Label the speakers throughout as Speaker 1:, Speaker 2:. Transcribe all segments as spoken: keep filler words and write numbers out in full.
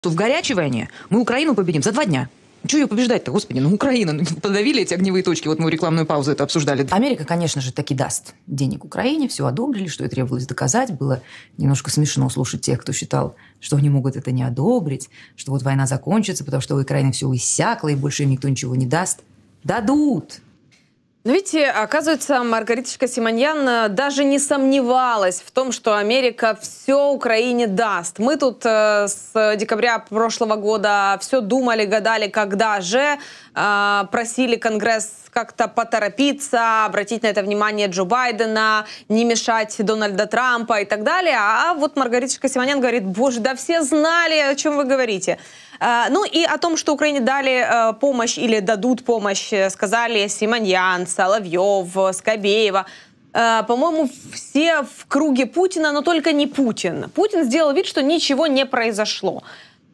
Speaker 1: То в горячей войне мы Украину победим за два дня. Чего ее побеждать-то, господи? Ну, Украина, ну, подавили эти огневые точки. Вот мы рекламную паузу это обсуждали. Америка, конечно же, таки даст денег Украине. Все одобрили, что и требовалось доказать. Было немножко смешно слушать тех, кто считал, что они могут это не одобрить, что вот война закончится, потому что у Украины все иссякло, и больше им никто ничего не даст. Дадут!
Speaker 2: Но видите, оказывается, Маргариточка Симоньян даже не сомневалась в том, что Америка все Украине даст. Мы тут э, с декабря прошлого года все думали, гадали, когда же, э, просили Конгресс как-то поторопиться, обратить на это внимание Джо Байдена, не мешать Дональда Трампа и так далее. А вот Маргариточка Симоньян говорит: боже, да все знали, о чем вы говорите. Ну и о том, что Украине дали помощь или дадут помощь, сказали Симоньян, Соловьев, Скобеева. По-моему, все в круге Путина, но только не Путин. Путин сделал вид, что ничего не произошло.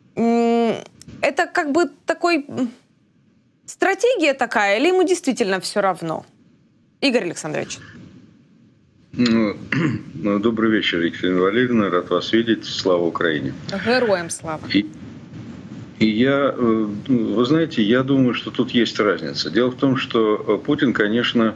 Speaker 2: Это как бы такой... стратегия такая, или ему действительно все равно? Игорь Александрович.
Speaker 3: Ну, добрый вечер, Екатерина Валерьевна. Рад вас видеть. Слава Украине.
Speaker 2: Героям слава.
Speaker 3: И... И я, вы знаете, я думаю, что тут есть разница. Дело в том, что Путин, конечно,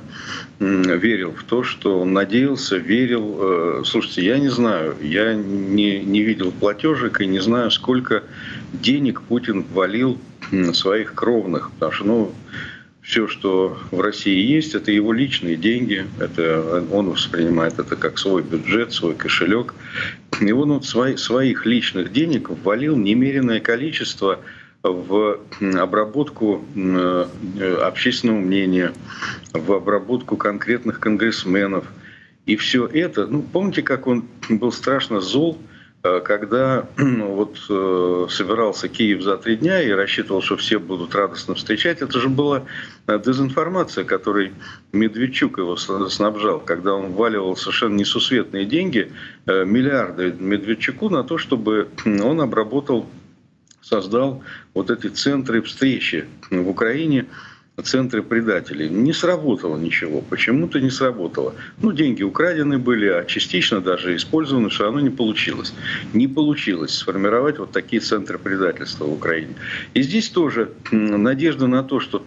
Speaker 3: верил в то, что он надеялся, верил. Слушайте, я не знаю, я не, не видел платежек и не знаю, сколько денег Путин валил своих кровных. Потому что, ну, все, что в России есть, это его личные деньги. Это, он воспринимает это как свой бюджет, свой кошелек. И он вот свои, своих личных денег ввалил немеренное количество в обработку общественного мнения, в обработку конкретных конгрессменов. И все это, ну, помните, как он был страшно зол, когда ну, вот, э, собирался Киев за три дня и рассчитывал, что все будут радостно встречать. Это же была дезинформация, которой Медведчук его снабжал, когда он вваливал совершенно несусветные деньги, э, миллиарды Медведчуку на то, чтобы он обработал, создал вот эти центры встречи в Украине, центры предателей. Не сработало ничего. Почему-то не сработало. Ну, деньги украдены были, а частично даже использованы, что оно не получилось. Не получилось сформировать вот такие центры предательства в Украине. И здесь тоже надежда на то, что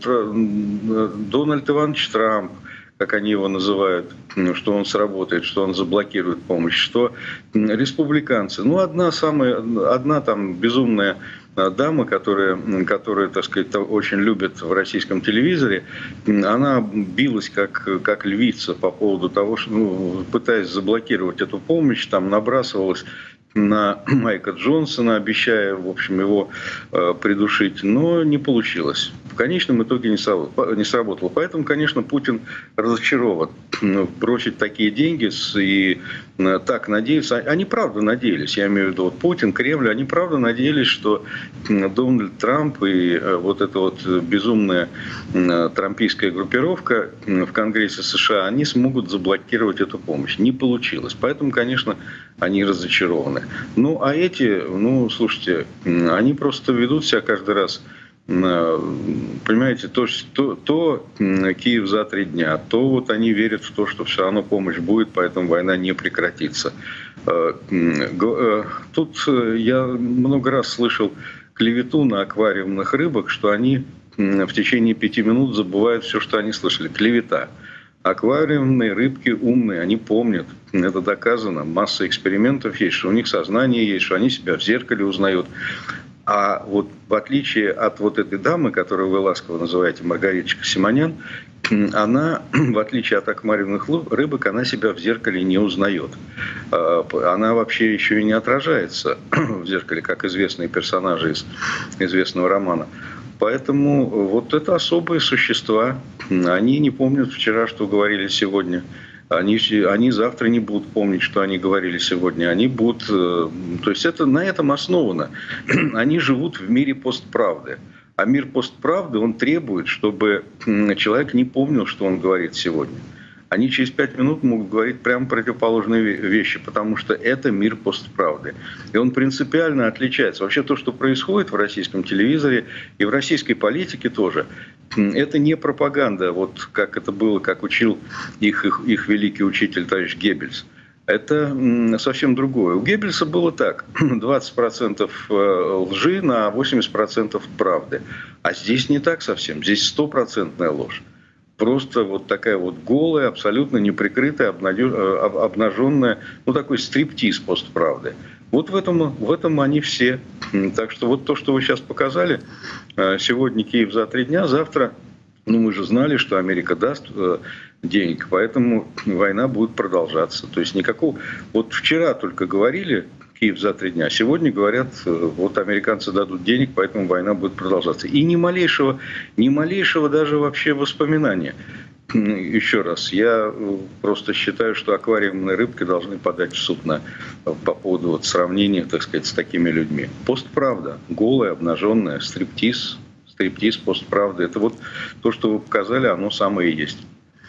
Speaker 3: Дональд Иванович Трамп, как они его называют, что он сработает, что он заблокирует помощь, что республиканцы, ну, одна самая, одна там безумная дама, которая, которая, так сказать, очень любит в российском телевизоре, она билась как, как львица по поводу того, что, ну, пытаясь заблокировать эту помощь, там набрасывалась на Майка Джонсона, обещая, в общем, его э, придушить, но не получилось. В конечном итоге не сработало. Не сработало. Поэтому, конечно, Путин разочарован. Бросить такие деньги и э, так надеяться. Они правда надеялись, я имею в виду вот Путин, Кремль, они правда надеялись, что Дональд Трамп и э, вот эта вот безумная э, трампийская группировка в Конгрессе США, они смогут заблокировать эту помощь. Не получилось. Поэтому, конечно, они разочарованы. Ну, а эти, ну, слушайте, они просто ведут себя каждый раз, понимаете, то, то, то Киев за три дня, то вот они верят в то, что все равно помощь будет, поэтому война не прекратится. Тут я много раз слышал клевету на аквариумных рыбок, что они в течение пяти минут забывают все, что они слышали. Клевета. Аквариумные рыбки умные, они помнят, это доказано, масса экспериментов есть, что у них сознание есть, что они себя в зеркале узнают. А вот в отличие от вот этой дамы, которую вы ласково называете Маргариточка Симоньян, она, в отличие от аквариумных рыбок, она себя в зеркале не узнает. Она вообще еще и не отражается в зеркале, как известные персонажи из известного романа. Поэтому вот это особые существа, они не помнят вчера, что говорили сегодня. Они, они завтра не будут помнить, что они говорили сегодня. Они будут... То есть это на этом основано. Они живут в мире постправды. А мир постправды, он требует, чтобы человек не помнил, что он говорит сегодня. Они через пять минут могут говорить прямо противоположные вещи, потому что это мир постправды. И он принципиально отличается. Вообще то, что происходит в российском телевизоре и в российской политике тоже, это не пропаганда, вот как это было, как учил их, их, их великий учитель товарищ Геббельс. Это совсем другое. У Геббельса было так. двадцать процентов лжи на восемьдесят процентов правды. А здесь не так совсем. Здесь стопроцентная ложь. Просто вот такая вот голая, абсолютно неприкрытая, обнаженная, ну такой стриптиз постправды. Вот в этом, в этом они все. Так что вот то, что вы сейчас показали, сегодня Киев за три дня, завтра, ну мы же знали, что Америка даст денег, поэтому война будет продолжаться. То есть никакого... Вот вчера только говорили Киев за три дня, сегодня говорят, вот американцы дадут денег, поэтому война будет продолжаться. И ни малейшего, ни малейшего даже вообще воспоминания. Еще раз, я просто считаю, что аквариумные рыбки должны подать в суд на, по поводу вот сравнения, так сказать, с такими людьми. Постправда, голая, обнаженная, стриптиз, стриптиз, постправда. Это вот то, что вы показали, оно самое и есть.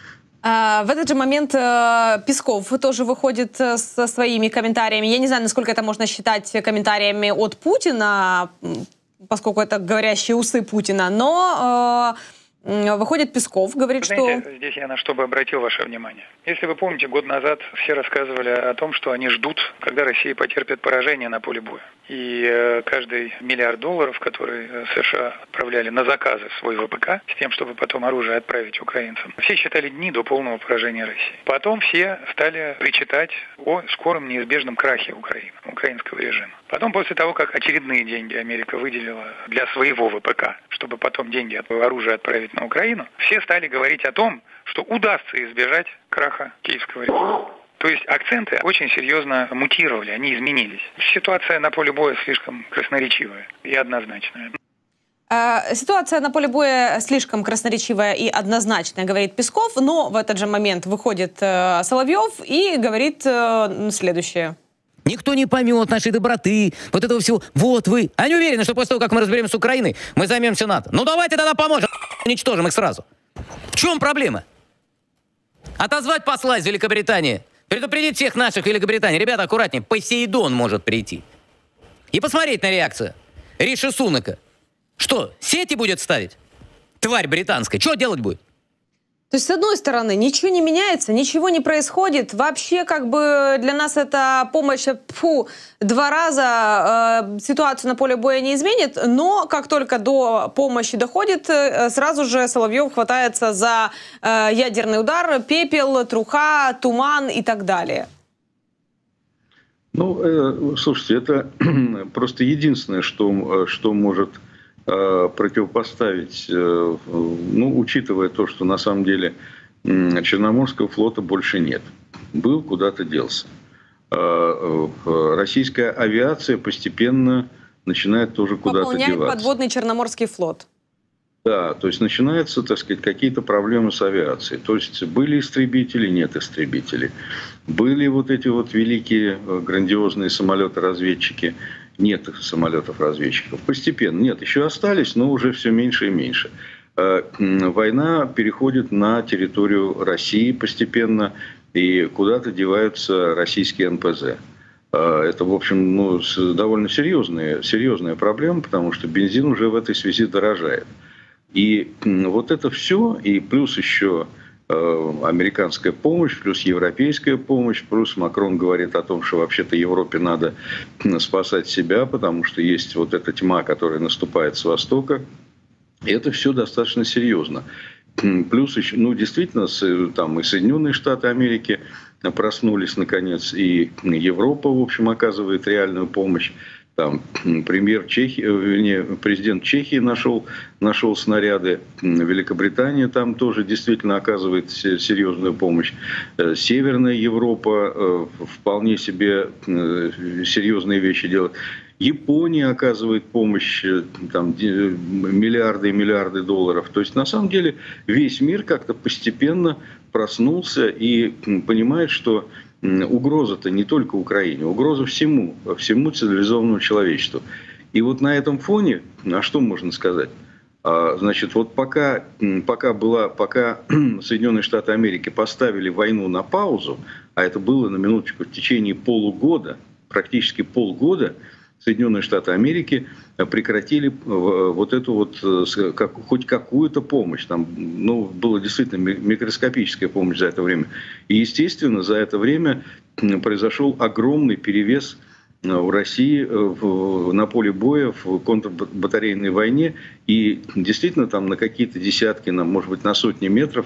Speaker 2: В этот же момент Песков тоже выходит со своими комментариями. Я не знаю, насколько это можно считать комментариями от Путина, поскольку это говорящие усы Путина, но выходит Песков, говорит,
Speaker 4: Знаете,
Speaker 2: что...
Speaker 4: Здесь я на что бы обратил ваше внимание. Если вы помните, год назад все рассказывали о том, что они ждут, когда Россия потерпит поражение на поле боя. И э, каждый миллиард долларов, который США отправляли на заказы в свой ВПК, с тем, чтобы потом оружие отправить украинцам, все считали дни до полного поражения России. Потом все стали причитать о скором неизбежном крахе Украины, украинского режима. Потом, после того, как очередные деньги Америка выделила для своего ВПК, чтобы потом деньги от оружия отправить на Украину, все стали говорить о том, что удастся избежать краха киевского режима. То есть акценты очень серьезно мутировали, они изменились. Ситуация на поле боя слишком красноречивая и однозначная.
Speaker 2: Ситуация на поле боя слишком красноречивая и однозначная, говорит Песков, но в этот же момент выходит Соловьев и говорит следующее.
Speaker 5: Никто не поймет нашей доброты, вот этого всего. Вот вы. Они уверены, что после того, как мы разберемся с Украиной, мы займемся НАТО. Ну давайте тогда поможем, уничтожим их сразу. В чем проблема? Отозвать посла из Великобритании, предупредить всех наших в Великобритании. Ребята, аккуратнее, Посейдон может прийти. И посмотреть на реакцию Риши Сунака. Что, сети будет ставить? Тварь британская. Что делать будет?
Speaker 2: То есть, с одной стороны, ничего не меняется, ничего не происходит. Вообще, как бы для нас эта помощь, фу, два раза э, ситуацию на поле боя не изменит, но как только до помощи доходит, э, сразу же Соловьев хватается за э, ядерный удар, пепел, труха, туман и так далее.
Speaker 3: Ну, э, слушайте, это просто единственное, что, что может... противопоставить, ну, учитывая то, что на самом деле Черноморского флота больше нет. Был, куда-то делся. Российская авиация постепенно начинает тоже куда-то деваться.
Speaker 2: Пополняет подводный Черноморский флот.
Speaker 3: Да, то есть начинаются, так сказать, какие-то проблемы с авиацией. То есть были истребители, нет истребителей. Были вот эти вот великие грандиозные самолеты-разведчики, нет самолетов-разведчиков. Постепенно. Нет, еще остались, но уже все меньше и меньше. Война переходит на территорию России постепенно, и куда-то деваются российские эн пэ зэ. Это, в общем, ну, довольно серьезная, серьезная проблема, потому что бензин уже в этой связи дорожает. И вот это все, и плюс еще американская помощь, плюс европейская помощь, плюс Макрон говорит о том, что вообще-то Европе надо спасать себя, потому что есть вот эта тьма, которая наступает с востока. И это все достаточно серьезно. Плюс еще, ну, действительно, там и Соединенные Штаты Америки проснулись наконец, и Европа, в общем, оказывает реальную помощь. Там премьер Чехии, вернее, президент Чехии нашел, нашел снаряды. Великобритания там тоже действительно оказывает серьезную помощь. Северная Европа вполне себе серьезные вещи делает. Япония оказывает помощь, там, миллиарды и миллиарды долларов. То есть, на самом деле, весь мир как-то постепенно проснулся и понимает, что угроза-то не только Украине, угроза всему, всему цивилизованному человечеству. И вот на этом фоне, а что можно сказать? Значит, вот пока, пока, была, пока Соединенные Штаты Америки поставили войну на паузу, а это было на минуточку в течение полугода, практически полгода, Соединенные Штаты Америки прекратили вот эту вот, как, хоть какую-то помощь. Там, ну, была действительно микроскопическая помощь за это время. И, естественно, за это время произошел огромный перевес в России в, на поле боя в контрбатарейной войне. И действительно там на какие-то десятки, на, может быть, на сотни метров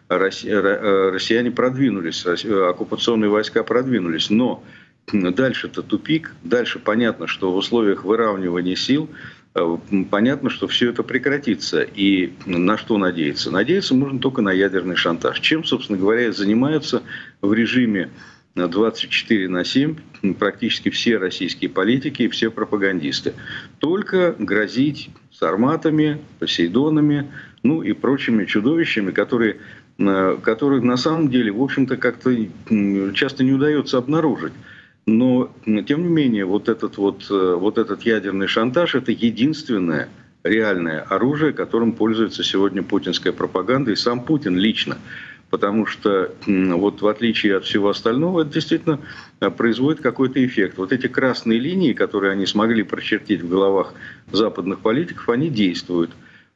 Speaker 3: россияне продвинулись, оккупационные войска продвинулись. Но дальше-то тупик, дальше понятно, что в условиях выравнивания сил, понятно, что все это прекратится. И на что надеяться? Надеяться можно только на ядерный шантаж. Чем, собственно говоря, занимаются в режиме двадцать четыре на семь практически все российские политики и все пропагандисты. Только грозить сарматами, посейдонами, ну и прочими чудовищами, которые, которые на самом деле, в общем-то, как-то часто не удается обнаружить. Но, тем не менее, вот этот, вот, вот этот ядерный шантаж – это единственное реальное оружие, которым пользуется сегодня путинская пропаганда и сам Путин лично. Потому что, вот в отличие от всего остального, это действительно производит какой-то эффект. Вот эти красные линии, которые они смогли прочертить в головах западных политиков, они действуют.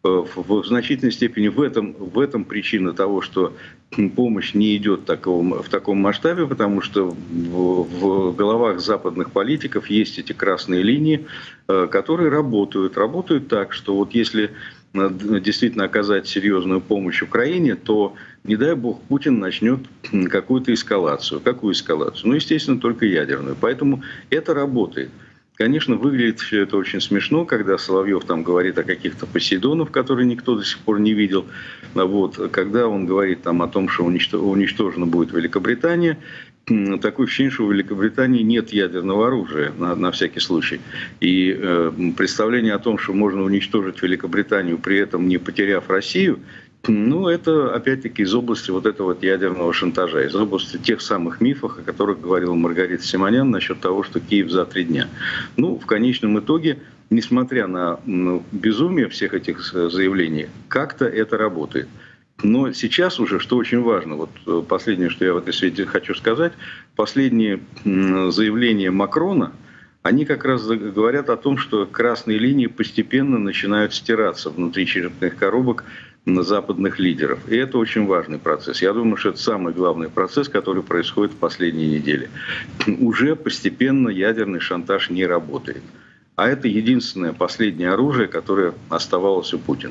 Speaker 3: В значительной степени в этом, в этом причина того, что помощь не идет такого, в таком масштабе, потому что в, в головах западных политиков есть эти красные линии, которые работают. Работают так, что вот если действительно оказать серьезную помощь Украине, то, не дай бог, Путин начнет какую-то эскалацию. Какую эскалацию? Ну, естественно, только ядерную. Поэтому это работает. Конечно, выглядит все это очень смешно, когда Соловьев там говорит о каких-то посейдонах, которые никто до сих пор не видел. Вот. Когда он говорит там о том, что уничтожена будет Великобритания, такое ощущение, что у Великобритании нет ядерного оружия, на, на всякий случай. И э, представление о том, что можно уничтожить Великобританию, при этом не потеряв Россию, ну, это, опять-таки, из области вот этого вот ядерного шантажа, из области тех самых мифов, о которых говорила Маргарита Симонян насчет того, что Киев за три дня. Ну, в конечном итоге, несмотря на ну, безумие всех этих заявлений, как-то это работает. Но сейчас уже, что очень важно, вот последнее, что я в этой свете хочу сказать, последние заявления Макрона, они как раз говорят о том, что красные линии постепенно начинают стираться внутри черепных коробок на западных лидеров. И это очень важный процесс. Я думаю, что это самый главный процесс, который происходит в последние недели. Уже постепенно ядерный шантаж не работает. А это единственное последнее оружие, которое оставалось у Путина.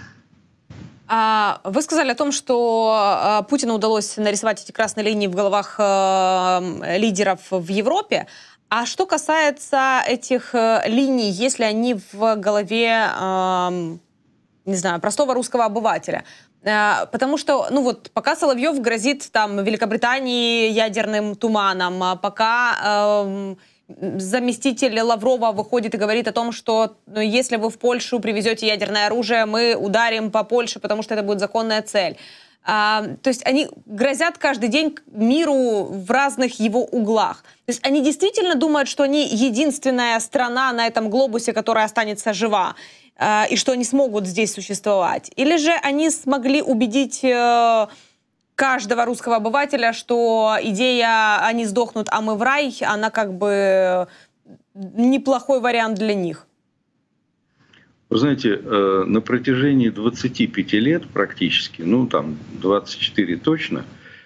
Speaker 2: Вы сказали о том, что Путину удалось нарисовать эти красные линии в головах лидеров в Европе. А что касается этих линий, если они в голове, не знаю, простого русского обывателя? Потому что, ну вот, пока Соловьев грозит там Великобритании ядерным туманом, пока э, заместитель Лаврова выходит и говорит о том, что ну, если вы в Польшу привезете ядерное оружие, мы ударим по Польше, потому что это будет законная цель. А, то есть они грозят каждый день миру в разных его углах. То есть они действительно думают, что они единственная страна на этом глобусе, которая останется жива, а, и что они смогут здесь существовать. Или же они смогли убедить э, каждого русского обывателя, что идея «они сдохнут, а мы в рай», она как бы неплохой вариант для них.
Speaker 3: Вы знаете, на протяжении двадцати пяти лет практически, ну там двадцать четыре точно,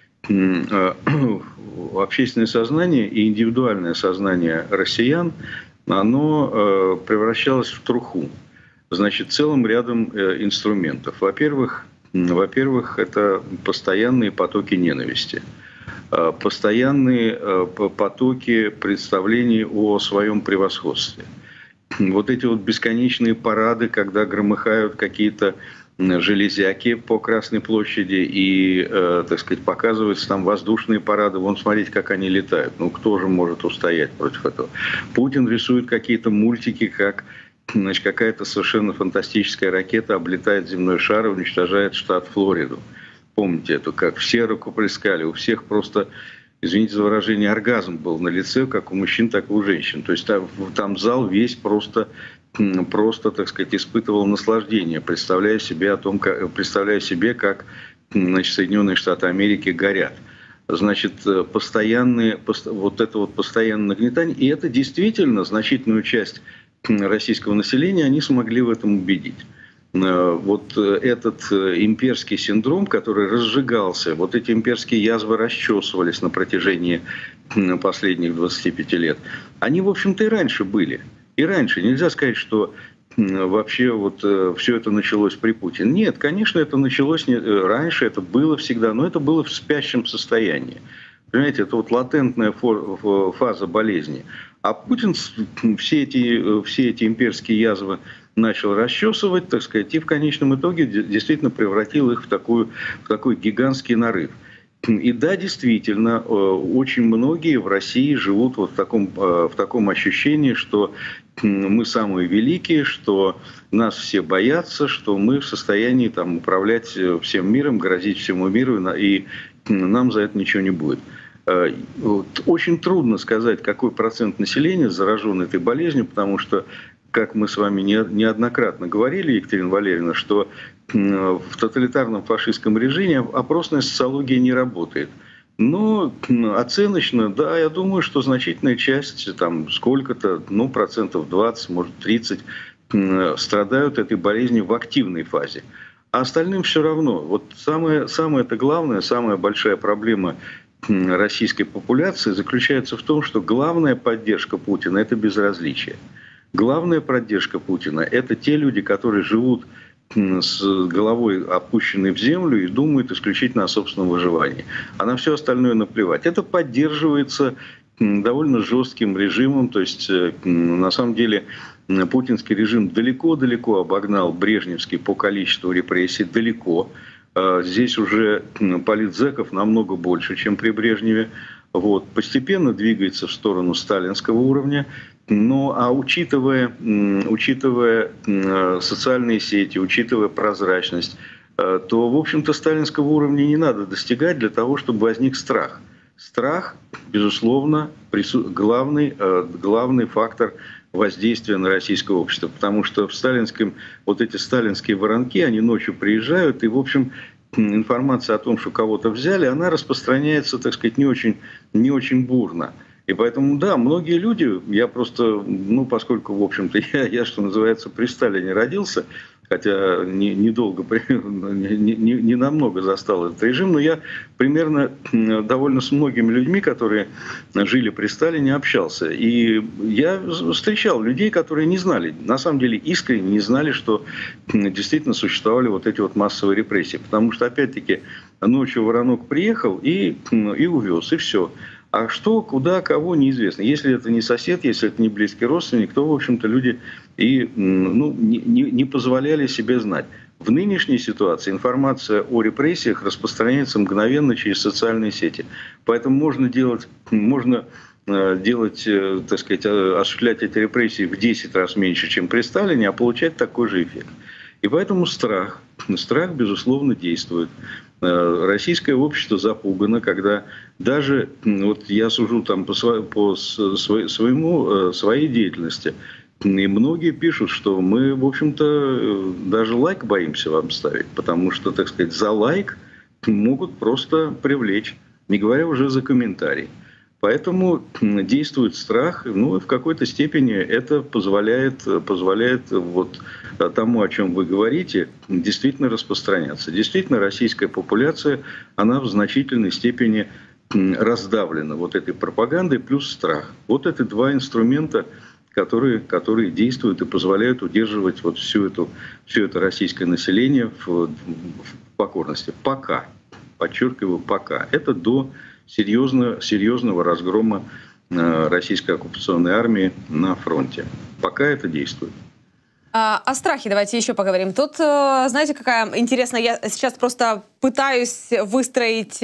Speaker 3: общественное сознание и индивидуальное сознание россиян, оно превращалось в труху. Значит, целым рядом инструментов. Во-первых, во-первых, это постоянные потоки ненависти. Постоянные потоки представлений о своем превосходстве. Вот эти вот бесконечные парады, когда громыхают какие-то железяки по Красной площади и, э, так сказать, показываются там воздушные парады. Вон, смотрите, как они летают. Ну, кто же может устоять против этого? Путин рисует какие-то мультики, как, значит, какая-то совершенно фантастическая ракета облетает земной шар и уничтожает штат Флориду. Помните это, как все рукоплескали, у всех просто... Извините за выражение, оргазм был на лице, как у мужчин, так и у женщин. То есть там, там зал весь просто, просто, так сказать, испытывал наслаждение, представляя себе, о том, как, представляя себе, как значит, Соединенные Штаты Америки горят. значит, постоянные, вот это вот постоянное нагнетание. И это действительно значительную часть российского населения они смогли в этом убедить. Вот этот имперский синдром, который разжигался, вот эти имперские язвы расчесывались на протяжении последних двадцати пяти лет, они, в общем-то, и раньше были. И раньше. Нельзя сказать, что вообще вот все это началось при Путине. Нет, конечно, это началось не раньше, это было всегда, но это было в спящем состоянии. Понимаете, это вот латентная фаза болезни. А Путин все эти, все эти имперские язвы начал расчесывать, так сказать, и в конечном итоге действительно превратил их в, такую, в такой гигантский нарыв. И да, действительно, очень многие в России живут вот в таком, в таком ощущении, что мы самые великие, что нас все боятся, что мы в состоянии там, управлять всем миром, грозить всему миру, и нам за это ничего не будет. Очень трудно сказать, какой процент населения заражен этой болезнью, потому что, как мы с вами неоднократно говорили, Екатерина Валерьевна, что в тоталитарном фашистском режиме опросная социология не работает. Но оценочно, да, я думаю, что значительная часть, там сколько-то, ну, процентов двадцать, может тридцать, страдают этой болезнью в активной фазе. А остальным все равно. Вот самое, самое это главное, самая большая проблема российской популяции заключается в том, что главная поддержка Путина – это безразличие. Главная поддержка Путина – это те люди, которые живут с головой опущенной в землю и думают исключительно о собственном выживании. А на все остальное наплевать. Это поддерживается довольно жестким режимом. То есть, на самом деле, путинский режим далеко-далеко обогнал брежневский по количеству репрессий. Далеко. Здесь уже политзеков намного больше, чем при Брежневе. Вот. Постепенно двигается в сторону сталинского уровня. Но а учитывая, учитывая социальные сети, учитывая прозрачность, то, в общем-то, сталинского уровня не надо достигать для того, чтобы возник страх. Страх, безусловно, главный, главный фактор воздействия на российское общество. Потому что в сталинском, вот эти сталинские воронки, они ночью приезжают, и, в общем, информация о том, что кого-то взяли, она распространяется, так сказать, не очень, не очень бурно. И поэтому, да, многие люди, я просто, ну, поскольку, в общем-то, я, я, что называется, при Сталине родился, хотя недолго, не, не, не, не намного застал этот режим, но я примерно довольно с многими людьми, которые жили при Сталине, общался. И я встречал людей, которые не знали, на самом деле искренне не знали, что действительно существовали вот эти вот массовые репрессии. Потому что, опять-таки, ночью воронок приехал и, и увез, и все. А что, куда, кого, неизвестно. Если это не сосед, если это не близкий родственник, то, в общем-то, люди и ну, не, не позволяли себе знать. В нынешней ситуации информация о репрессиях распространяется мгновенно через социальные сети. Поэтому можно делать, можно делать, так сказать, осуществлять эти репрессии в десять раз меньше, чем при Сталине, а получать такой же эффект. И поэтому страх, страх, безусловно, действует. Российское общество запугано, когда даже, вот я сужу там по, по своему, своей деятельности, и многие пишут, что мы, в общем-то, даже лайк боимся вам ставить, потому что, так сказать, за лайк могут просто привлечь, не говоря уже за комментарий. Поэтому действует страх, ну и в какой-то степени это позволяет, позволяет вот тому, о чем вы говорите, действительно распространяться. Действительно, российская популяция, она в значительной степени раздавлена вот этой пропагандой плюс страх. Вот это два инструмента, которые, которые действуют и позволяют удерживать вот всю эту, все это российское население в, в покорности. Пока, подчеркиваю, пока. Это до серьезного, серьезного разгрома российской оккупационной армии на фронте. Пока это действует.
Speaker 2: А, о страхе давайте еще поговорим. Тут, знаете, какая интересная... Я сейчас просто пытаюсь выстроить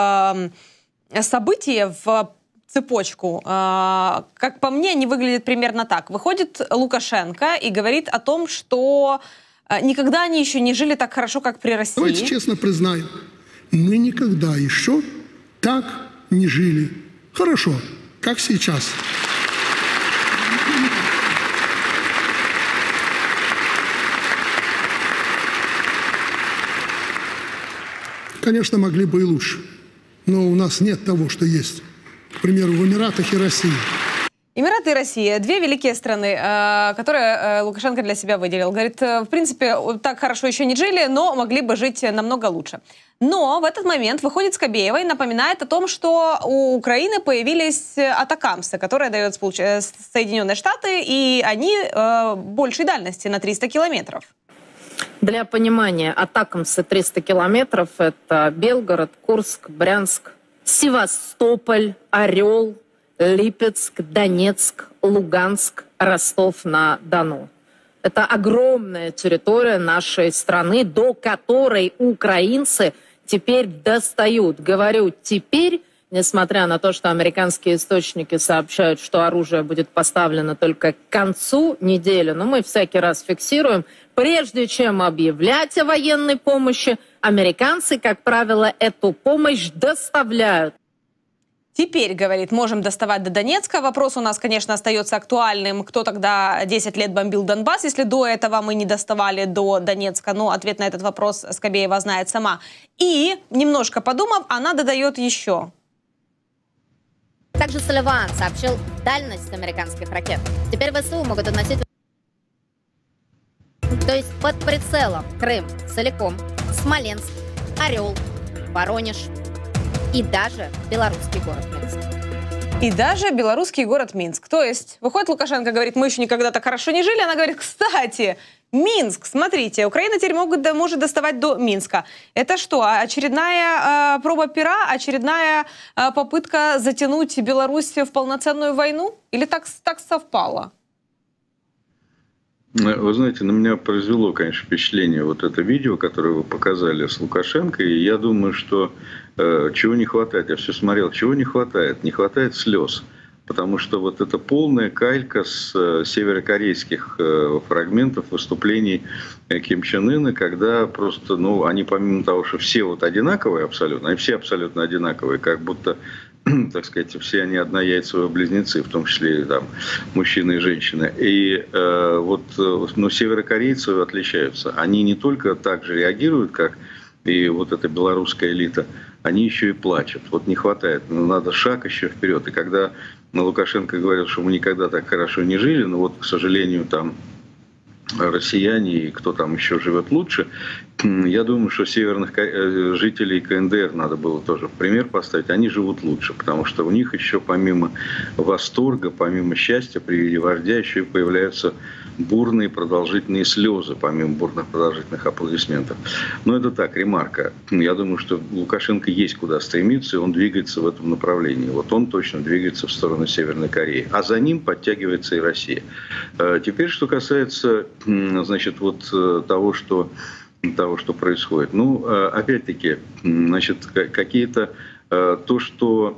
Speaker 2: события в цепочку. Как по мне, они выглядят примерно так. Выходит Лукашенко и говорит о том, что никогда они еще не жили так хорошо, как при России.
Speaker 6: Давайте честно признаем, мы никогда еще так не жили хорошо, как сейчас. Конечно, могли бы и лучше. но у нас нет того, что есть, к примеру, в Эмиратах и России.
Speaker 2: Эмираты и Россия – две великие страны, которые Лукашенко для себя выделил. Говорит, в принципе, так хорошо еще не жили, но могли бы жить намного лучше. Но в этот момент выходит Скабеева и напоминает о том, что у Украины появились атакамсы, которые дают Соединенные Штаты, и они большей дальности на триста километров.
Speaker 7: Для понимания, атакамсы триста километров – это Белгород, Курск, Брянск, Севастополь, Орел, Липецк, Донецк, Луганск, Ростов-на-Дону. Это огромная территория нашей страны, до которой украинцы теперь достают. Говорю «теперь», несмотря на то, что американские источники сообщают, что оружие будет поставлено только к концу недели, но мы всякий раз фиксируем, прежде чем объявлять о военной помощи, американцы, как правило, эту помощь доставляют.
Speaker 2: Теперь, говорит, можем доставать до Донецка. Вопрос у нас, конечно, остается актуальным. Кто тогда десять лет бомбил Донбасс, если до этого мы не доставали до Донецка? Но ответ на этот вопрос Скабеева знает сама. И, немножко подумав, она додает еще.
Speaker 8: Также Салливан сообщил дальность американских ракет. Теперь ВСУ могут относить... То есть под прицелом Крым целиком, Смоленск, Орел, Воронеж и даже белорусский город Минск.
Speaker 2: И даже белорусский город Минск. То есть выходит Лукашенко, говорит, мы еще никогда так хорошо не жили. Она говорит, кстати, Минск, смотрите, Украина теперь могут, может доставать до Минска. Это что, очередная э, проба пера, очередная э, попытка затянуть Беларусь в полноценную войну? Или так, так совпало?
Speaker 3: Вы знаете, на меня произвело, конечно, впечатление вот это видео, которое вы показали с Лукашенко. И я думаю, что э, чего не хватает, я все смотрел, чего не хватает? Не хватает слез. Потому что вот эта полная калька с э, северокорейских э, фрагментов выступлений э, Ким Чен Ына, когда просто, ну, они помимо того, что все вот одинаковые абсолютно, они все абсолютно одинаковые, как будто, так сказать, все они однояйцевые близнецы, в том числе там мужчины и женщины. И э, вот, ну, северокорейцы отличаются. Они не только так же реагируют, как и вот эта белорусская элита, они еще и плачут. Вот не хватает, ну, надо шаг еще вперед. И когда Лукашенко говорил, что мы никогда так хорошо не жили, но вот, к сожалению, там россияне и кто там еще живет лучше, я думаю, что северных жителей КНДР надо было тоже в пример поставить. Они живут лучше, потому что у них еще помимо восторга, помимо счастья при виде вождя, еще и появляются бурные продолжительные слезы, помимо бурных продолжительных аплодисментов. Но это так, ремарка. Я думаю, что Лукашенко есть куда стремиться, и он двигается в этом направлении. Вот он точно двигается в сторону Северной Кореи. А за ним подтягивается и Россия. Теперь, что касается, значит, вот того, что того, что происходит. Ну, опять-таки, значит, какие-то то, что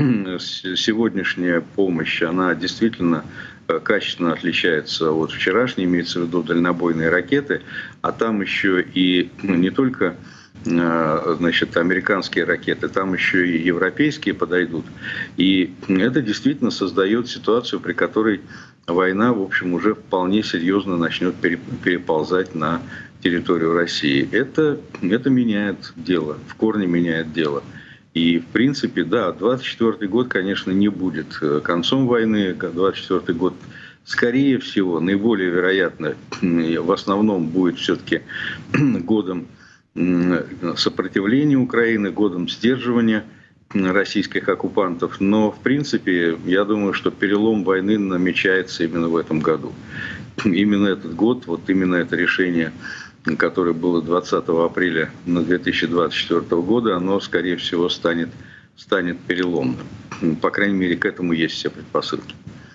Speaker 3: сегодняшняя помощь, она действительно качественно отличается от вчерашней, имеется в виду дальнобойные ракеты, а там еще и не только, значит, американские ракеты, там еще и европейские подойдут. И это действительно создает ситуацию, при которой война, в общем, уже вполне серьезно начнет переползать на территорию России. Это, это меняет дело, в корне меняет дело. И, в принципе, да, двадцать четвёртый год, конечно, не будет концом войны. двадцать четвёртый год, скорее всего, наиболее вероятно, в основном будет все-таки годом сопротивления Украины, годом сдерживания российских оккупантов. Но, в принципе, я думаю, что перелом войны намечается именно в этом году. Именно этот год, вот именно это решение, которое было двадцатого апреля две тысячи двадцать четвёртого года, оно, скорее всего, станет, станет переломным. По крайней мере, к этому есть все предпосылки.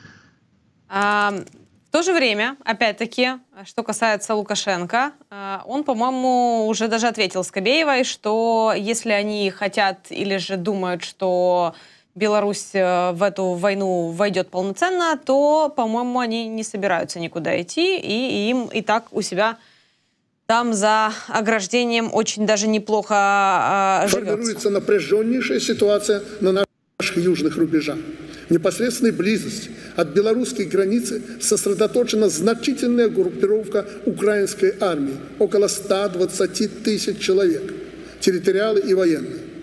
Speaker 2: А, в то же время, опять-таки, что касается Лукашенко, он, по-моему, уже даже ответил Скабеевой, что если они хотят или же думают, что Беларусь в эту войну войдет полноценно, то, по-моему, они не собираются никуда идти, и им и так у себя там за ограждением очень даже неплохо э, живется.
Speaker 6: Формируется напряженнейшая ситуация на наших южных рубежах. В непосредственной близости от белорусской границы сосредоточена значительная группировка украинской армии, около ста двадцати тысяч человек, территориалы и военные.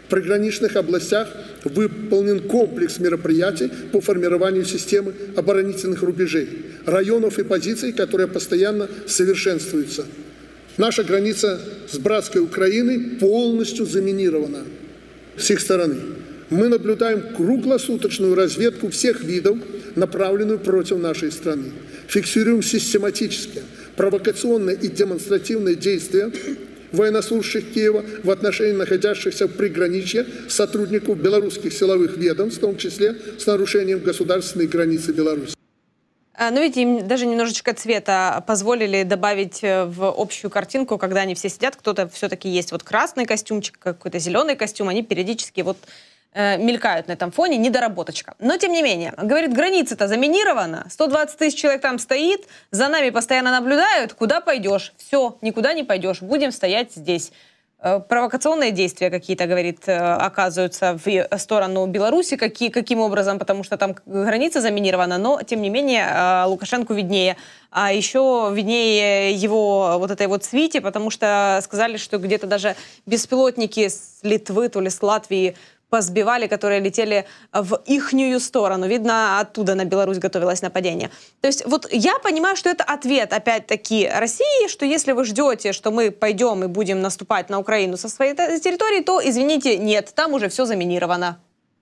Speaker 6: В приграничных областях выполнен комплекс мероприятий по формированию системы оборонительных рубежей, районов и позиций, которые постоянно совершенствуются. Наша граница с братской Украиной полностью заминирована с их стороны. Мы наблюдаем круглосуточную разведку всех видов, направленную против нашей страны. Фиксируем систематически провокационные и демонстративные действия военнослужащих Киева в отношении находящихся в приграничье сотрудников белорусских силовых ведомств, в том числе с нарушением государственной границы Беларуси.
Speaker 2: Но видите, им даже немножечко цвета позволили добавить в общую картинку, когда они все сидят, кто-то все-таки есть вот красный костюмчик, какой-то зеленый костюм, они периодически вот э, мелькают на этом фоне, недоработочка. Но тем не менее, говорит, граница-то заминирована, сто двадцать тысяч человек там стоит, за нами постоянно наблюдают, куда пойдешь? Все, никуда не пойдешь, будем стоять здесь. Провокационные действия какие-то, говорит, оказываются в сторону Беларуси. Какие, каким образом? Потому что там граница заминирована, но, тем не менее, Лукашенку виднее. А еще виднее его вот этой вот свите, потому что сказали, что где-то даже беспилотники с Литвы, то ли с Латвии позбивали, которые летели в ихнюю сторону. Видно, оттуда на Беларусь готовилось нападение. То есть вот я понимаю, что это ответ, опять-таки, России, что если вы ждете, что мы пойдем и будем наступать на Украину со своей территории, то, извините, нет, там уже все заминировано.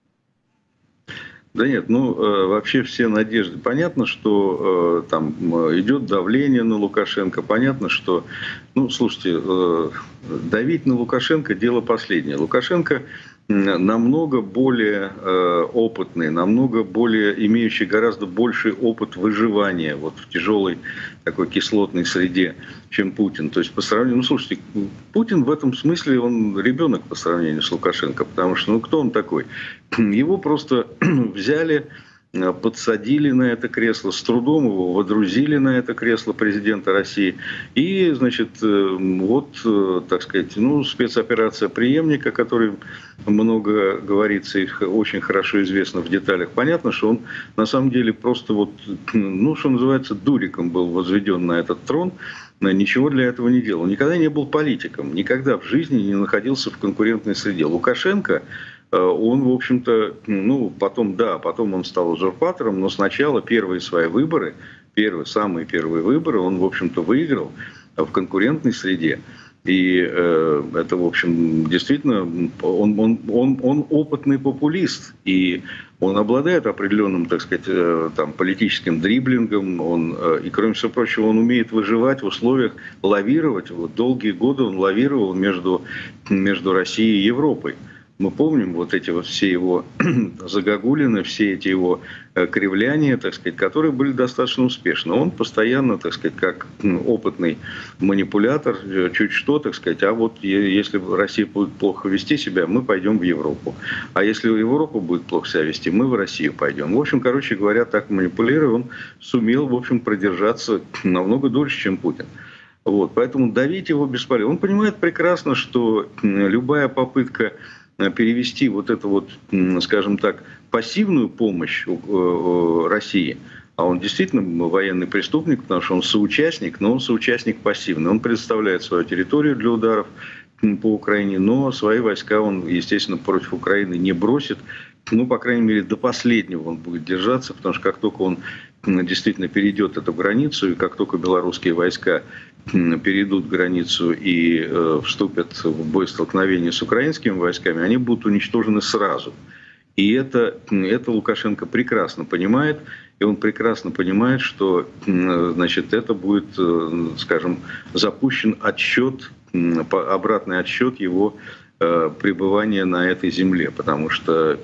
Speaker 3: Да нет, ну э, вообще все надежды. Понятно, что э, там э, идет давление на Лукашенко. Понятно, что, ну, слушайте, э, давить на Лукашенко дело последнее. Лукашенко намного более э, опытный, намного более имеющий гораздо больший опыт выживания вот в тяжелой такой кислотной среде, чем Путин. То есть по сравнению, ну слушайте, Путин в этом смысле он ребенок по сравнению с Лукашенко, потому что ну кто он такой? Его просто взяли, подсадили на это кресло, с трудом его водрузили на это кресло президента России. И, значит, вот, так сказать, ну, спецоперация преемника, о которой много говорится, их очень хорошо известно в деталях. Понятно, что он на самом деле просто вот, ну, что называется, дуриком был возведен на этот трон, ничего для этого не делал. Никогда не был политиком, никогда в жизни не находился в конкурентной среде. Лукашенко, он, в общем-то, ну, потом, да, потом он стал узурпатором, но сначала первые свои выборы, первые, самые первые выборы он, в общем-то, выиграл в конкурентной среде. И э, это, в общем, действительно, он, он, он, он опытный популист, и он обладает определенным, так сказать, э, там, политическим дриблингом, он, э, и, кроме всего прочего, он умеет выживать в условиях, лавировать. Вот долгие годы он лавировал между, между Россией и Европой. Мы помним вот эти вот все его загогулины, все эти его кривляния, так сказать, которые были достаточно успешны. Он постоянно, так сказать, как опытный манипулятор, чуть что, так сказать, а вот если Россия будет плохо вести себя, мы пойдем в Европу. А если Европа будет плохо себя вести, мы в Россию пойдем. В общем, короче говоря, так манипулируя, он сумел, в общем, продержаться намного дольше, чем Путин. Вот, поэтому давить его бесполезно. Он понимает прекрасно, что любая попытка перевести вот эту вот, скажем так, пассивную помощь России, а он действительно военный преступник, потому что он соучастник, но он соучастник пассивный. Он предоставляет свою территорию для ударов по Украине, но свои войска он, естественно, против Украины не бросит. Ну, по крайней мере, до последнего он будет держаться, потому что как только он действительно перейдет эту границу, и как только белорусские войска перейдут границу и э, вступят в боестолкновение с украинскими войсками, они будут уничтожены сразу. И это, это Лукашенко прекрасно понимает, и он прекрасно понимает, что значит, это будет, скажем, запущен отсчет, обратный отсчет его пребывания на этой земле, потому что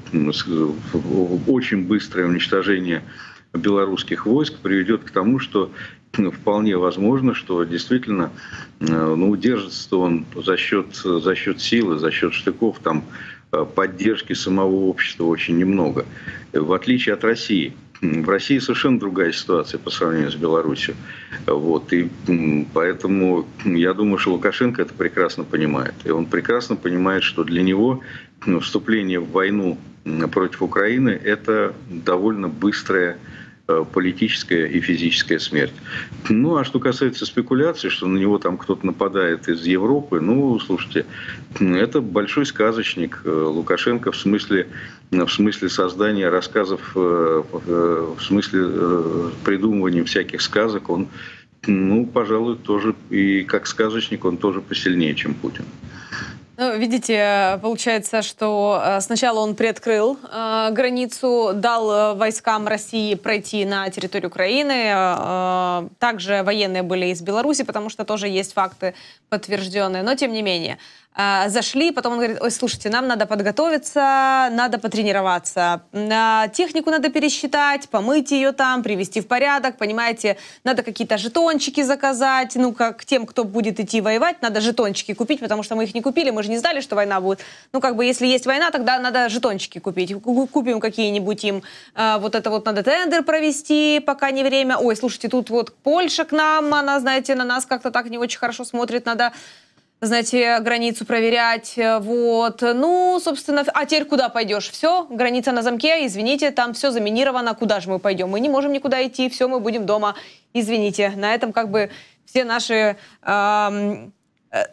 Speaker 3: очень быстрое уничтожение белорусских войск приведет к тому, что вполне возможно, что действительно ну, удержится он за счет, за счет силы, за счет штыков, там поддержки самого общества очень немного. В отличие от России. В России совершенно другая ситуация по сравнению с Беларусью. Вот. И поэтому я думаю, что Лукашенко это прекрасно понимает. И он прекрасно понимает, что для него вступление в войну против Украины – это довольно быстрая политическая и физическая смерть. Ну, а что касается спекуляций, что на него там кто-то нападает из Европы, ну, слушайте, это большой сказочник Лукашенко в смысле, в смысле создания рассказов, в смысле придумывания всяких сказок. Он, ну, пожалуй, тоже и как сказочник он тоже посильнее, чем Путин.
Speaker 2: Ну, видите, получается, что сначала он приоткрыл э, границу, дал войскам России пройти на территорию Украины. Э, также военные были из Беларуси, потому что тоже есть факты подтвержденные. Но, тем не менее, э, зашли, потом он говорит: ой, слушайте, нам надо подготовиться, надо потренироваться. Э, технику надо пересчитать, помыть ее там, привести в порядок, понимаете, надо какие-то жетончики заказать. Ну, как тем, кто будет идти воевать, надо жетончики купить, потому что мы их не купили, мы же не знали, что война будет. Ну, как бы, если есть война, тогда надо жетончики купить. Купим какие-нибудь им. Э, вот это вот надо тендер провести, пока не время. Ой, слушайте, тут вот Польша к нам, она, знаете, на нас как-то так не очень хорошо смотрит. Надо, знаете, границу проверять. Вот. Ну, собственно, а теперь куда пойдешь? Все, граница на замке, извините, там все заминировано. Куда же мы пойдем? Мы не можем никуда идти, все, мы будем дома. Извините. На этом как бы все наши... Э, э,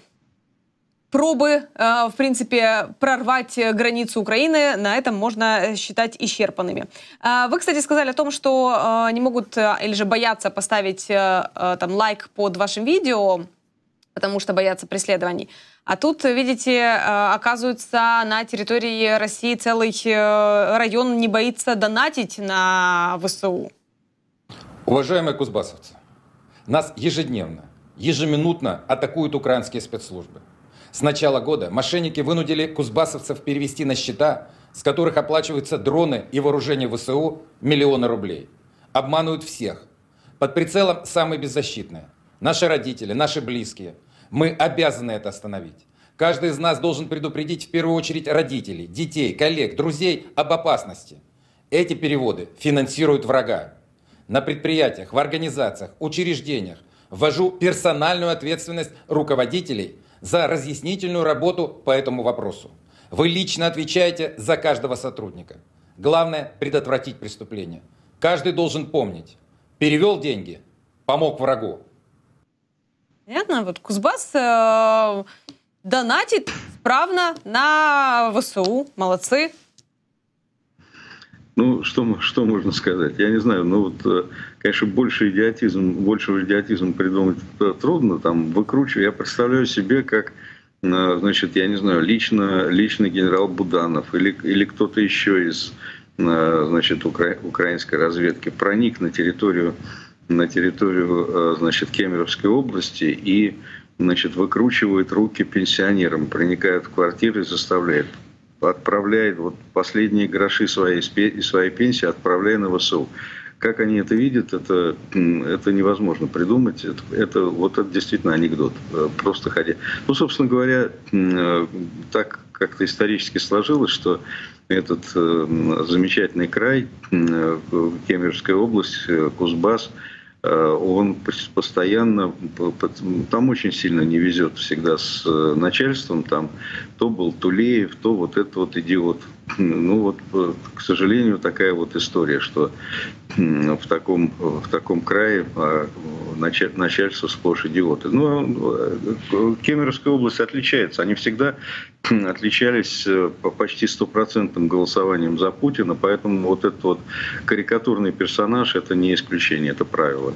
Speaker 2: Пробы, в принципе, прорвать границу Украины, на этом можно считать исчерпанными. Вы, кстати, сказали о том, что не могут или же боятся поставить там лайк под вашим видео, потому что боятся преследований. А тут, видите, оказывается, на территории России целый район не боится донатить на ВСУ.
Speaker 9: Уважаемые кузбассовцы, нас ежедневно, ежеминутно атакуют украинские спецслужбы. С начала года мошенники вынудили кузбассовцев перевести на счета, с которых оплачиваются дроны и вооружение ВСУ, миллионы рублей. Обманывают всех. Под прицелом самые беззащитные. Наши родители, наши близкие. Мы обязаны это остановить. Каждый из нас должен предупредить в первую очередь родителей, детей, коллег, друзей об опасности. Эти переводы финансируют врага. На предприятиях, в организациях, учреждениях ввожу персональную ответственность руководителей за разъяснительную работу по этому вопросу. Вы лично отвечаете за каждого сотрудника. Главное – предотвратить преступление. Каждый должен помнить. Перевел деньги – помог врагу.
Speaker 2: Понятно. Вот Кузбасс э, донатит справно на ВСУ. Молодцы.
Speaker 3: Ну, что, что можно сказать? Я не знаю, ну вот, конечно, больше идиотизм, большего идиотизма придумать трудно, там, выкручивать. Я представляю себе, как, значит, я не знаю, лично, лично генерал Буданов или, или кто-то еще из, значит, укра, украинской разведки проник на территорию, на территорию, значит, Кемеровской области и, значит, выкручивает руки пенсионерам, проникает в квартиры и заставляет, отправляет вот последние гроши своей, своей пенсии, отправляя на ВСУ. Как они это видят, это, это невозможно придумать. Это, это, вот это действительно анекдот. Просто ходя. Ну, собственно говоря, так как-то исторически сложилось, что этот замечательный край, Кемеровская область, Кузбасс, он постоянно, там очень сильно не везет всегда с начальством, там то был Тулеев, то вот этот вот идиот. Ну вот, к сожалению, такая вот история, что в таком, в таком крае начальство сплошь идиоты. Но Кемеровская область отличается, они всегда отличались почти стопроцентным голосованием за Путина, поэтому вот этот вот карикатурный персонаж — это не исключение, это правило.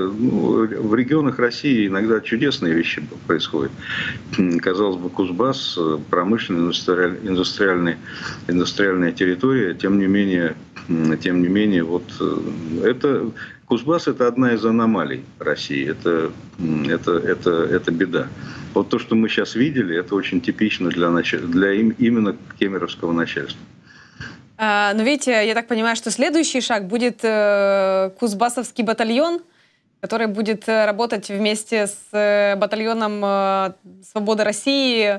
Speaker 3: В регионах России иногда чудесные вещи происходят. Казалось бы, Кузбасс, промышленная, индустриальная, индустриальная территория, тем не менее, тем не менее, вот это Кузбасс — это одна из аномалий России, это, это, это, это беда. Вот то, что мы сейчас видели, это очень типично для, нач... для им, именно кемеровского начальства.
Speaker 2: А, но видите, я так понимаю, что следующий шаг будет э, Кузбассовский батальон, который будет работать вместе с батальоном э, «Свобода России»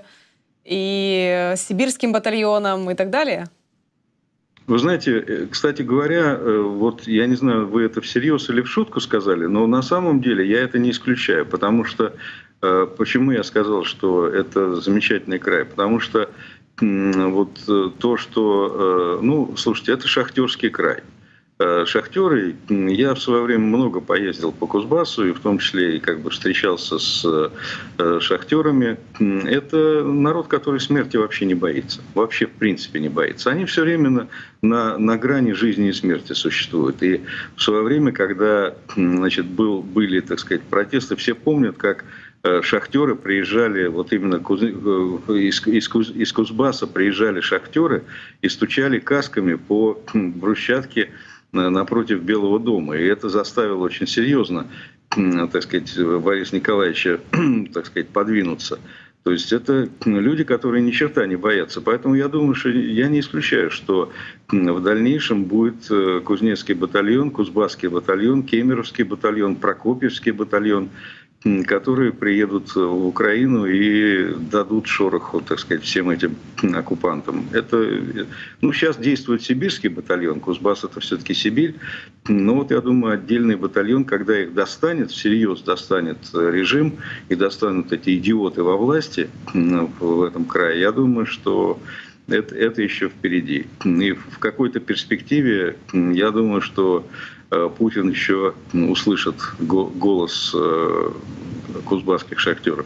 Speaker 2: и сибирским батальоном и так далее.
Speaker 3: Вы знаете, кстати говоря, вот я не знаю, вы это всерьез или в шутку сказали, но на самом деле я это не исключаю, потому что, почему я сказал, что это замечательный край, потому что вот то, что, ну, слушайте, это шахтерский край. шахтеры. Я в свое время много поездил по Кузбассу, и в том числе и как бы встречался с шахтерами. Это народ, который смерти вообще не боится. Вообще, в принципе, не боится. Они все время на, на, на грани жизни и смерти существуют. И в свое время, когда, значит, был, были, так сказать, протесты, все помнят, как шахтеры приезжали, вот именно из, из, из Кузбасса приезжали шахтеры и стучали касками по брусчатке напротив Белого дома. И это заставило очень серьезно, так сказать, Бориса Николаевича, так сказать, подвинуться. То есть это люди, которые ни черта не боятся. Поэтому я думаю, что я не исключаю, что в дальнейшем будет Кузнецкий батальон, Кузбасский батальон, Кемеровский батальон, Прокопьевский батальон, которые приедут в Украину и дадут шороху, так сказать, всем этим оккупантам. Это, ну, сейчас действует сибирский батальон, Кузбасс — это все-таки Сибирь, но вот я думаю, отдельный батальон, когда их достанет, всерьез достанет режим и достанут эти идиоты во власти в этом крае, я думаю, что это, это еще впереди. И в какой-то перспективе, я думаю, что Путин еще услышит голос кузбасских шахтеров.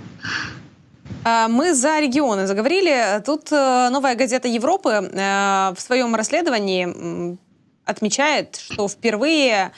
Speaker 2: Мы за регионы заговорили. Тут «Новая газета Европы» в своем расследовании отмечает, что впервые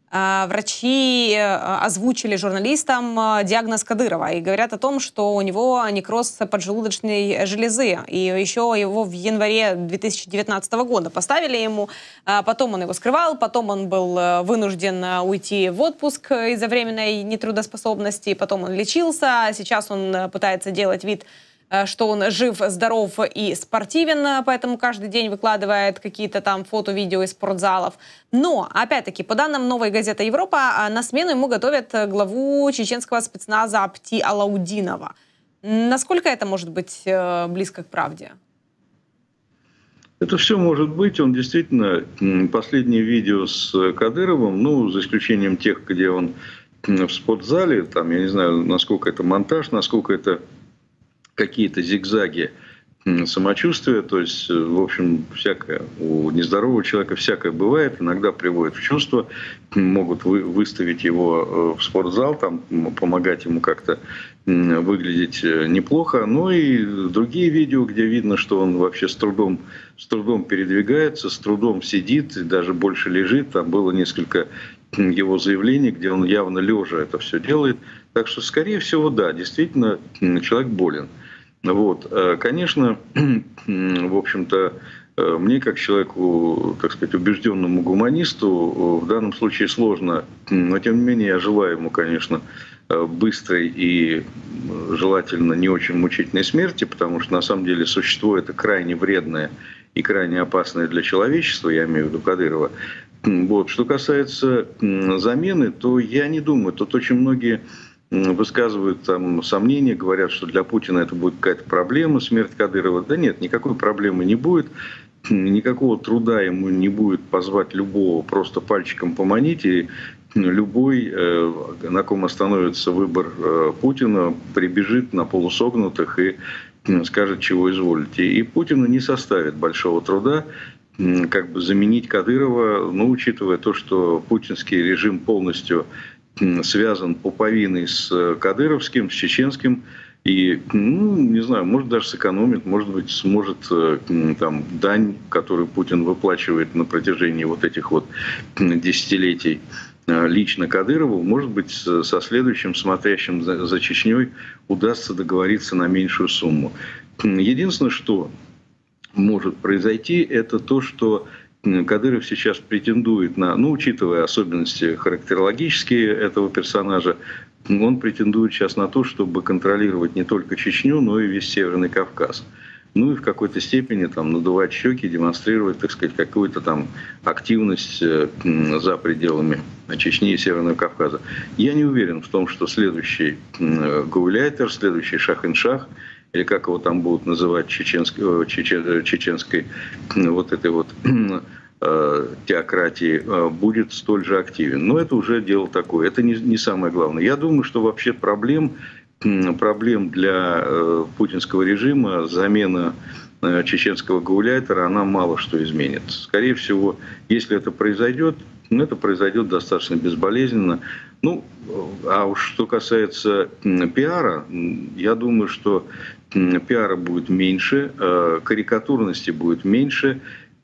Speaker 2: врачи озвучили журналистам диагноз Кадырова и говорят о том, что у него некроз поджелудочной железы. И еще его в январе две тысячи девятнадцатого года поставили ему. Потом он его скрывал, потом он был вынужден уйти в отпуск из-за временной нетрудоспособности, потом он лечился, сейчас он пытается делать вид, что он жив, здоров и спортивен, поэтому каждый день выкладывает какие-то там фото, видео из спортзалов. Но, опять-таки, по данным «Новой газеты Европа», на смену ему готовят главу чеченского спецназа Апти Алаудинова. Насколько это может быть близко к правде?
Speaker 3: Это все может быть. Он действительно, последнее видео с Кадыровым, ну, за исключением тех, где он в спортзале, там, я не знаю, насколько это монтаж, насколько это какие-то зигзаги самочувствия, то есть, в общем, всякое, у нездорового человека всякое бывает, иногда приводит в чувство, могут вы, выставить его в спортзал, там, помогать ему как-то выглядеть неплохо, но и другие видео, где видно, что он вообще с трудом, с трудом передвигается, с трудом сидит, и даже больше лежит, там было несколько его заявлений, где он явно лежа это все делает, так что, скорее всего, да, действительно, человек болен. Вот. Конечно, в общем-то, мне, как человеку, так сказать, убежденному гуманисту, в данном случае сложно, но тем не менее я желаю ему, конечно, быстрой и желательно не очень мучительной смерти, потому что на самом деле существо это крайне вредное и крайне опасное для человечества, я имею в виду Кадырова. Вот. Что касается замены, то я не думаю, тут очень многие высказывают там сомнения, говорят, что для Путина это будет какая-то проблема, смерть Кадырова. Да нет, никакой проблемы не будет, никакого труда ему не будет позвать любого, просто пальчиком поманить, и любой, на ком остановится выбор Путина, прибежит на полусогнутых и скажет, чего изволите. И Путину не составит большого труда как бы заменить Кадырова, но учитывая то, что путинский режим полностью связан пуповиной с кадыровским, с чеченским, и, ну, не знаю, может даже сэкономит, может быть, сможет там дань, которую Путин выплачивает на протяжении вот этих вот десятилетий лично Кадырову, может быть, со следующим смотрящим за, за Чечней удастся договориться на меньшую сумму. Единственное, что может произойти, это то, что Кадыров сейчас претендует на, ну, учитывая особенности характерологические этого персонажа, он претендует сейчас на то, чтобы контролировать не только Чечню, но и весь Северный Кавказ. Ну и в какой-то степени там надувать щеки, демонстрировать, так сказать, какую-то там активность за пределами Чечни и Северного Кавказа. Я не уверен в том, что следующий гауляйтер, следующий шах-ин-шах, или как его там будут называть, чеченской, чеченской вот этой вот теократии, будет столь же активен. Но это уже дело такое. Это не, не самое главное. Я думаю, что вообще проблем, проблем для путинского режима, замена чеченского гауляйтера, она мало что изменит. Скорее всего, если это произойдет, ну, это произойдет достаточно безболезненно. Ну, а уж что касается пиара, я думаю, что пиара будет меньше, карикатурности будет меньше,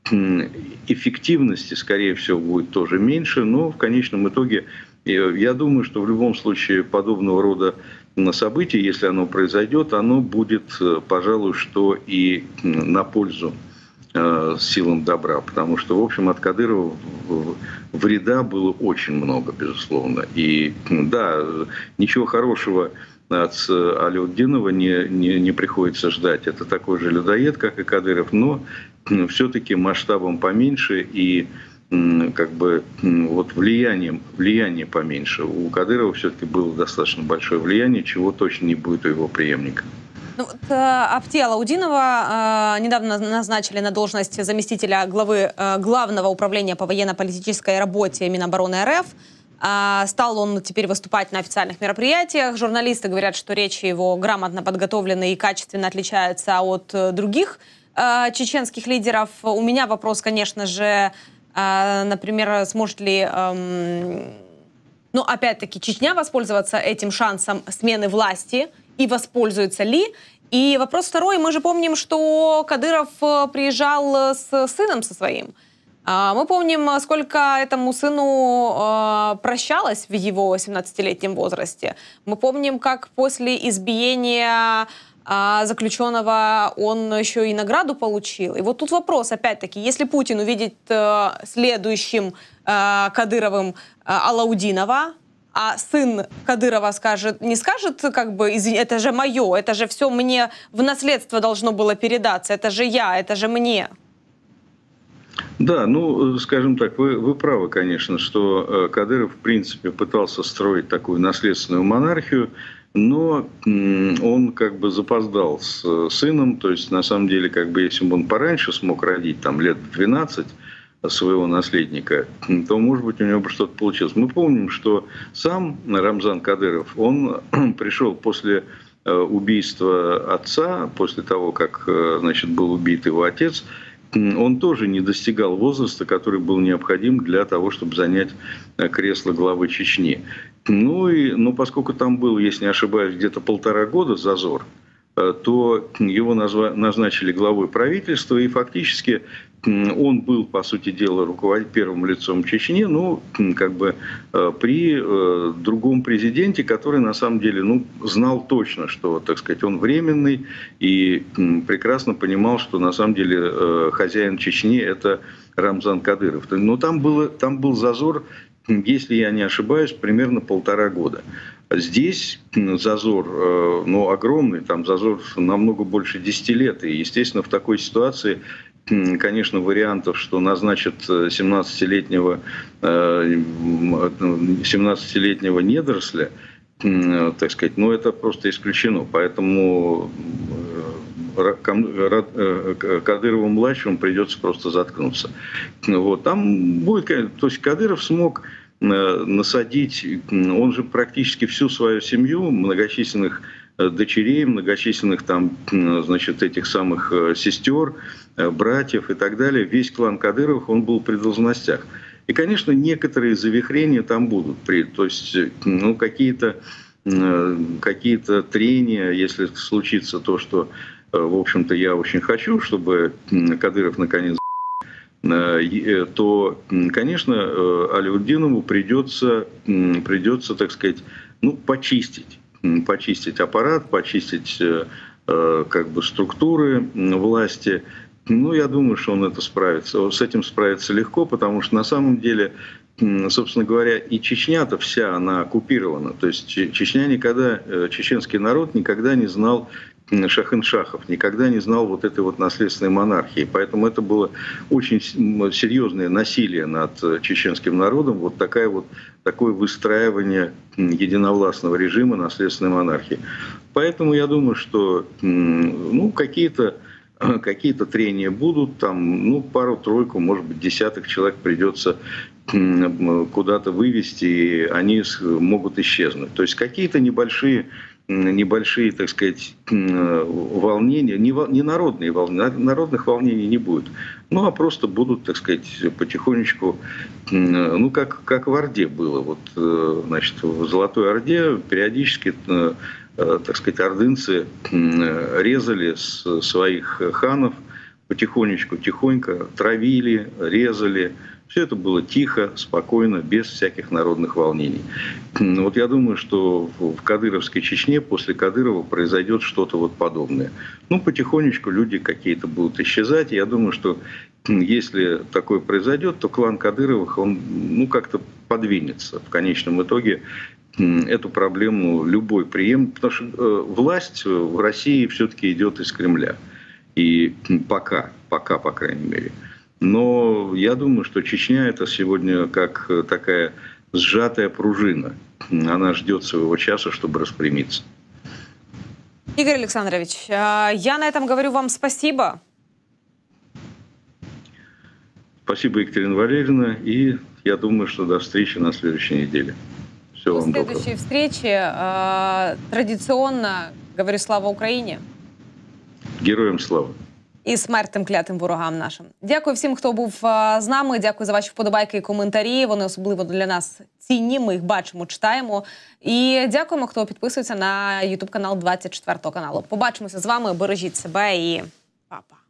Speaker 3: эффективности, скорее всего, будет тоже меньше, но в конечном итоге я думаю, что в любом случае подобного рода событие, если оно произойдет, оно будет, пожалуй, что и на пользу э, силам добра. Потому что, в общем, от Кадырова вреда было очень много, безусловно. И да, ничего хорошего от Аляутдинова не, не, не приходится ждать. Это такой же людоед, как и Кадыров, но все-таки масштабом поменьше и как бы вот влиянием, влияние поменьше. У Кадырова все-таки было достаточно большое влияние, чего точно не будет у его преемника.
Speaker 2: Ну, вот, э, Апти Алаудинова э, недавно назначили на должность заместителя главы э, Главного управления по военно-политической работе Минобороны РФ. Э, стал он теперь выступать на официальных мероприятиях. Журналисты говорят, что речи его грамотно подготовлены и качественно отличаются от э, других э, чеченских лидеров. У меня вопрос, конечно же, например, сможет ли, эм, ну, опять-таки, Чечня воспользоваться этим шансом смены власти и воспользуется ли? И вопрос второй. Мы же помним, что Кадыров приезжал с сыном со своим. Мы помним, сколько этому сыну прощалось в его семнадцатилетнем возрасте. Мы помним, как после избиения заключенного он еще и награду получил. И вот тут вопрос, опять-таки, если Путин увидит э, следующим э, Кадыровым э, Алаудинова, а сын Кадырова скажет, не скажет, как бы, извини, это же мое, это же все мне в наследство должно было передаться, это же я, это же мне.
Speaker 3: Да, ну, скажем так, вы, вы правы, конечно, что Кадыров, в принципе, пытался строить такую наследственную монархию, но он как бы запоздал с сыном, то есть на самом деле, как бы, если бы он пораньше смог родить, там, лет двенадцать своего наследника, то, может быть, у него бы что-то получилось. Мы помним, что сам Рамзан Кадыров, он пришел после убийства отца, после того, как, значит, был убит его отец, он тоже не достигал возраста, который был необходим для того, чтобы занять кресло главы Чечни. Ну, и, ну, поскольку там был, если не ошибаюсь, где-то полтора года зазор, то его назва, назначили главой правительства, и фактически он был, по сути дела, руководителем, первым лицом Чечни, ну, как бы при другом президенте, который, на самом деле, ну, знал точно, что, так сказать, он временный, и прекрасно понимал, что, на самом деле, хозяин Чечни – это Рамзан Кадыров. Но там, было, там был зазор, если я не ошибаюсь, примерно полтора года. Здесь зазор, ну, огромный, там зазор намного больше десяти лет. И, естественно, в такой ситуации, конечно, вариантов, что назначат семнадцатилетнего, семнадцатилетнего недоросля, так сказать, ну, это просто исключено. Поэтому Кадырову-младшему придется просто заткнуться. Вот. Там будет, то есть Кадыров смог насадить, он же практически всю свою семью, многочисленных дочерей, многочисленных там, значит, этих самых сестер, братьев и так далее, весь клан Кадыровых, он был при должностях. И, конечно, некоторые завихрения там будут. То есть, ну, какие-то какие-то трения, если случится то, что, в общем-то, я очень хочу, чтобы Кадыров наконец, то, конечно, Аляутдинову придется, придется, так сказать, ну, почистить, почистить аппарат, почистить как бы структуры власти. Ну, я думаю, что он это справится. С этим справится легко, потому что на самом деле, собственно говоря, и Чечня-то вся, она оккупирована. То есть Чечня никогда, чеченский народ никогда не знал шахиншахов, никогда не знал вот этой вот наследственной монархии. Поэтому это было очень серьезное насилие над чеченским народом, вот, такая вот такое выстраивание единовластного режима наследственной монархии. Поэтому я думаю, что, ну, какие-то какие-то трения будут, там, ну, пару-тройку, может быть, десяток человек придется куда-то вывести, и они могут исчезнуть. То есть какие-то небольшие небольшие, так сказать, волнения, не, не народные волнения, народных волнений не будет, ну а просто будут, так сказать, потихонечку, ну как, как в Орде было, вот, значит, в Золотой Орде периодически, так сказать, ордынцы резали своих ханов, потихонечку, тихонько травили, резали. Все это было тихо, спокойно, без всяких народных волнений. Вот я думаю, что в кадыровской Чечне после Кадырова произойдет что-то вот подобное. Ну, потихонечку люди какие-то будут исчезать. Я думаю, что если такое произойдет, то клан Кадыровых, он, ну, как-то подвинется. В конечном итоге эту проблему любой приемлет, потому что власть в России все-таки идет из Кремля. И пока, пока, по крайней мере. Но я думаю, что Чечня это сегодня как такая сжатая пружина. Она ждет своего часа, чтобы распрямиться.
Speaker 2: Игорь Александрович, я на этом говорю вам спасибо.
Speaker 3: Спасибо, Екатерина Валерьевна. И я думаю, что до встречи на следующей неделе. Всего вам доброго.
Speaker 2: До следующей встречи. Традиционно говорю слава Україні.
Speaker 3: Героям слава.
Speaker 2: І смертним клятим ворогам нашим. Дякую всім, хто був з нами. Дякую за ваші вподобайки і коментарі. Вони особливо для нас цінні. Ми їх бачимо, читаємо. І дякуємо, хто підписується на ютуб канал двадцять четвертого каналу. Побачимося з вами. Бережіть себе і па-па.